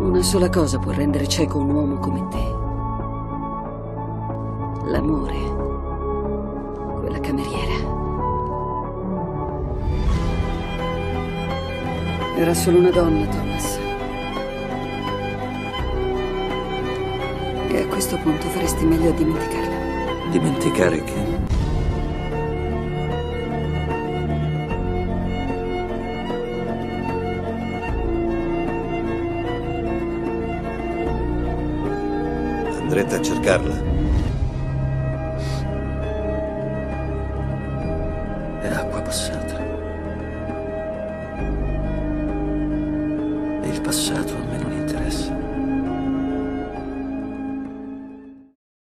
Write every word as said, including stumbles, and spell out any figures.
Una sola cosa può rendere cieco un uomo come te. L'amore. Quella cameriera. Era solo una donna, Thomas. E a questo punto faresti meglio a dimenticarla. Dimenticare che? Andrete a cercarla? È acqua passata. E il passato